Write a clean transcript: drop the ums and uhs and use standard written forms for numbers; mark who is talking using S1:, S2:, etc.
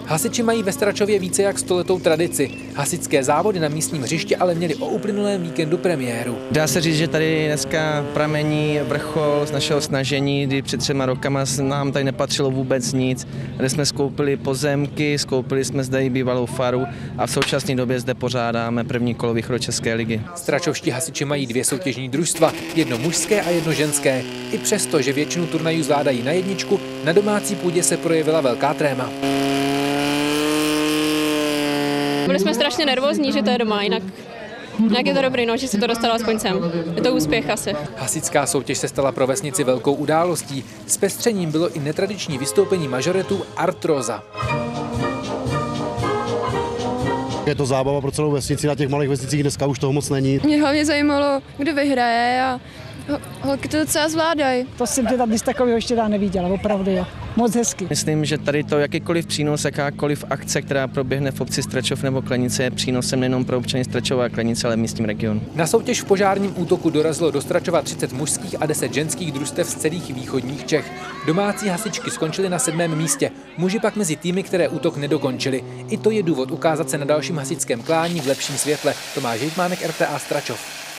S1: Hasiči mají ve Stračově více jak 100letou tradici. Hasičské závody na místním hřišti ale měli o uplynulém víkendu premiéru.
S2: Dá se říct, že tady dneska pramení vrchol z našeho snažení, kdy před 3 rokama nám tady nepatřilo vůbec nic, kde jsme skoupili pozemky, skoupili jsme zde i bývalou faru a v současné době zde pořádáme první kolo východočeské ligy.
S1: Stračovští hasiči mají 2 soutěžní družstva, jedno mužské a jedno ženské. I přesto, že většinu turnajů zvládají na jedničku, na domácí půdě se projevila velká tréma.
S3: Byli jsme strašně nervózní, že to je doma, jinak je to dobrý, no, že se to dostalo aspoň sem. Je to úspěch asi.
S1: Hasičská soutěž se stala pro vesnici velkou událostí. Zpestřením bylo i netradiční vystoupení mažoretů Artroza.
S4: Je to zábava pro celou vesnici, na těch malých vesnicích dneska už toho moc není.
S5: Mě hlavně zajímalo, kdo vyhraje a holky to docela zvládají.
S6: To jsem teda nic takového ještě neviděla, opravdu jo. Moc hezky.
S2: Myslím, že tady to jakýkoliv přínos, jakákoliv akce, která proběhne v obci Stračov nebo Klenice, je přínosem nejenom pro občany Stračova a Klenice, ale v místním regionu.
S1: Na soutěž v požárním útoku dorazilo do Stračova 30 mužských a 10 ženských družstev z celých východních Čech. Domácí hasičky skončily na 7. místě, muži pak mezi týmy, které útok nedokončili. I to je důvod ukázat se na dalším hasičském klání v lepším světle. Tomáš Hejtmánek, RTA Stračov.